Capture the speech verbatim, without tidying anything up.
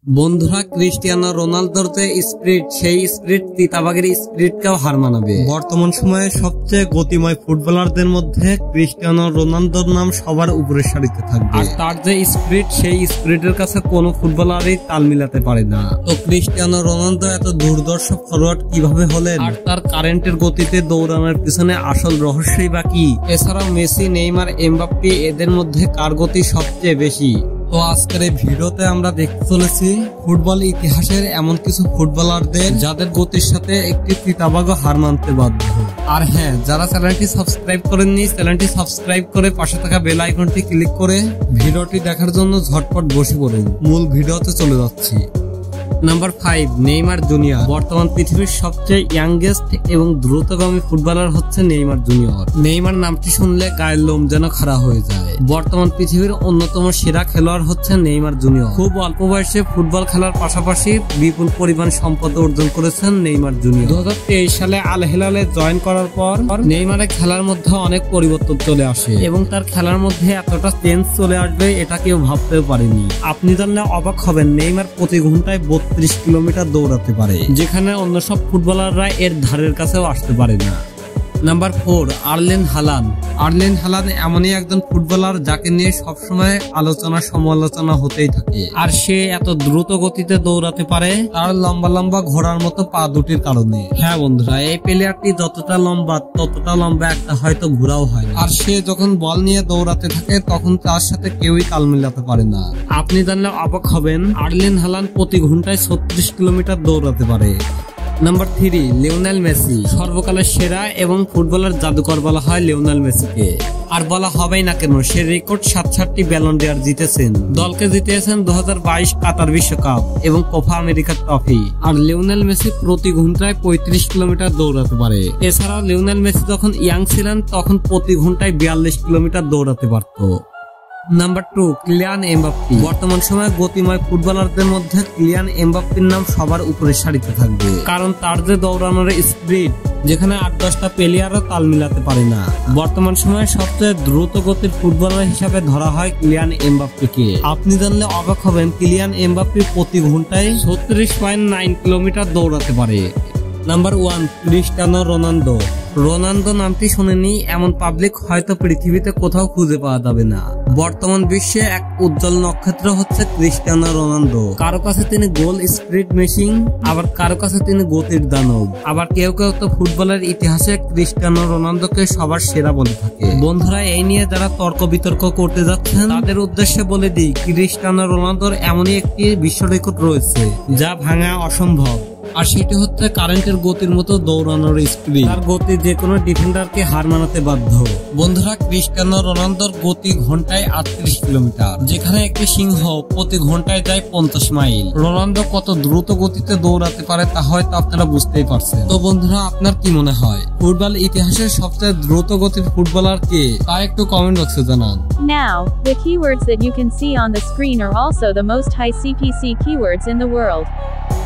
বন্ধুরা, ক্রিস্টিয়ানো রোনালদোর যে স্পিরিট, সেই স্পিরিট তিতাবাগের স্পিরিটকেও হার মানাবে। বর্তমান সময়ে সবচেয়ে গতিময় ফুটবলারদের মধ্যে ক্রিস্টিয়ানো রোনালদোর নাম সবার উপরের সারিতে থাকবে। আর তার যে স্পিরিট, সেই স্পিরিটের কাছে কোনো ফুটবলারই তাল মিলাতে পারে না। তো ক্রিস্টিয়ানো রোনালদো এত দুর্দর্শ ফরওয়ার্ড কিভাবে হলেন, আর তার কারেন্টের গতিতে দৌড়ানোর পিছনে আসল রহস্যই বা কি? এছাড়াও মেসি, নেইমার, এমবাপ্পে এদের মধ্যে কার গতি সবচেয়ে বেশি? তো আজকের এই ভিডিওতে আমরা দেখতে চলেছি ফুটবল ইতিহাসের এমন কিছু ফুটবলারদের যাদের গতির সাথে একটি চিতাবাঘও হার মানতে বাধ্য। আর হ্যাঁ, যারা চ্যানেলটি সাবস্ক্রাইব করেননি, চ্যানেলটি সাবস্ক্রাইব করে পাশে থাকা বেল আইকনটি ক্লিক করে ভিডিওটি দেখার জন্য ঝটপট বসে পড়ুন। মূল ভিডিওতে চলে যাচ্ছি। Number five, Neymar junior. বর্তমান পৃথিবীর সবচেয়ে ইয়াংগেস্ট এবং দ্রুতগামী ফুটবলার হচ্ছে নেইমার জুনিয়র। নেইমার নামটি শুনলে গায়ের লোম যেন খাড়া হয়ে যায়। বর্তমান পৃথিবীর অন্যতম সেরা খেলোয়াড় হচ্ছে নেইমার জুনিয়র। খুব অল্প বয়সে ফুটবল খেলার পাশাপাশি বিপুল পরিমাণ সম্পদ অর্জন করেছেন নেইমার জুনিয়র। দু হাজার তেইশ সালে আল হিলালে জয়েন করার পর নেইমারের খেলার মধ্যে অনেক পরিবর্তন চলে আসে এবং তার খেলার মধ্যে এতটা চেঞ্জ চলে আসবে এটা কেউ ভাবতেও পারেনি। আপনি জানলে অবাক হবেন, নেইমার প্রতি ঘন্টায় বত্রিশ কিলোমিটার দৌড়াতে পারে, যেখানে অন্য সব ফুটবলাররা এর ধারের কাছেও আসতে পারে না। Number four, Erling Haaland. Erling Haaland এমনই একজন ফুটবলার যাকে নিয়ে সবসময় আলোচনা সমালোচনা হতেই থাকে। আর সে এত দ্রুত গতিতে দৌড়াতে পারে তার লম্বা লম্বা ঘোড়ার মতো পা দুটির কারণে। হ্যাঁ বন্ধুরা, এই প্লেয়ারটি যতটা লম্বা ততটা লম্বা একটা হয়তো ঘোড়াও হয় না। আর সে যখন বল নিয়ে দৌড়াতে থাকে তখন তার সাথে কেউই তাল মিলাতে পারে না। আপনি জানলে অবাক হবেন, আর্লেন হালান্ড প্রতি ঘন্টায় ছত্রিশ কিলোমিটার দৌড়াতে পারে। Number three, Lionel Messi. সর্বকালের সেরা এবং ফুটবলের জাদুকর বলা হয় লিওনেল মেসিকে। আর বলা হবেই না কেন, সে রেকর্ড সাত সাতটি ব্যালন ডি'অর জিতেছেন। দলকে জিতিয়েছেন দু হাজার বাইশ কাতার বিশ্বকাপ এবং কোপা আমেরিকার ট্রফি। আর লিওনেল মেসি প্রতি ঘন্টায় পঁয়ত্রিশ কিলোমিটার দৌড়াতে পারে। এছাড়াও লিওনেল মেসি যখন ইয়াং ছিলেন তখন প্রতি ঘন্টায় বিয়াল্লিশ কিলোমিটার দৌড়াতে পারত। Number two, Kylian Mbappe. বর্তমান সময়ে গতিময় ফুটবলারদের মধ্যে কিলিয়ান এমবাপ্পের নাম সবার উপরের সারিতে থাকবে, কারণ তার যে দৌড়ানোর স্পিড, যেখানে আট দশটা প্লেয়ারও তাল মিলাতে পারে না। বর্তমান সময়ে সবচেয়ে দ্রুত গতির ফুটবলার হিসাবে ধরা হয় কিলিয়ান এমবাপ্পেকে। আপনি জানলে অবাক হবেন, কিলিয়ান এমবাপ্পে প্রতি ঘন্টায় ছত্রিশ পয়েন্ট নাইন কিলোমিটার দৌড়াতে পারে। Number one, Cristiano Ronaldo. Ronaldo নামটি শুনেনি এমন পাবলিক হয়তো পৃথিবীতে কোথাও খুঁজে পাওয়া যাবে না। বর্তমান বিশ্বে এক উজ্জ্বল নক্ষত্র হচ্ছে ক্রিস্টিয়ানো রোনালদো। কারো কাছে তিনি গোল স্পিরিট মেশিন, আবার কারো কাছে তিনি গতির দানব। আবার কেউ কেউ তো ফুটবলের ইতিহাসে ক্রিস্টিয়ানো রোনালদোকে সবার সেরা বলে থাকে। বন্ধুরা, এই নিয়ে যারা তর্ক বিতর্ক করতে যাচ্ছেন তাদের উদ্দেশ্যে বলে দিই, ক্রিস্টিয়ানো রোনালদোর এমনই একটি বিশ্ব রেকর্ড রয়েছে যা ভাঙা অসম্ভব। আর সেটি হচ্ছে কারেন্টের গতির মতো দৌড়ানোর স্পিড। তার গতি যে কোনো ডিফেন্ডারকে হার মানাতে বাধ্য। বন্ধুরা, ক্রিস্টিয়ানো রোনালদোর গতি ঘন্টায় আটত্রিশ কিলোমিটার, যেখানে একটি সিংহ প্রতি ঘন্টায় যায় পঞ্চাশ মাইল। রোনালদো কত দ্রুত গতিতে দৌড়াতে পারে তা হয়তো আপনারা বুঝতেই পারছেন। তো বন্ধুরা, আপনার কি মনে হয় ফুটবল ইতিহাসের সবচেয়ে দ্রুত গতির ফুটবলার কে, তা একটু কমেন্ট বক্সে জানান। Now, the keywords that you can see on the screen are also the most high C P C keywords in the world.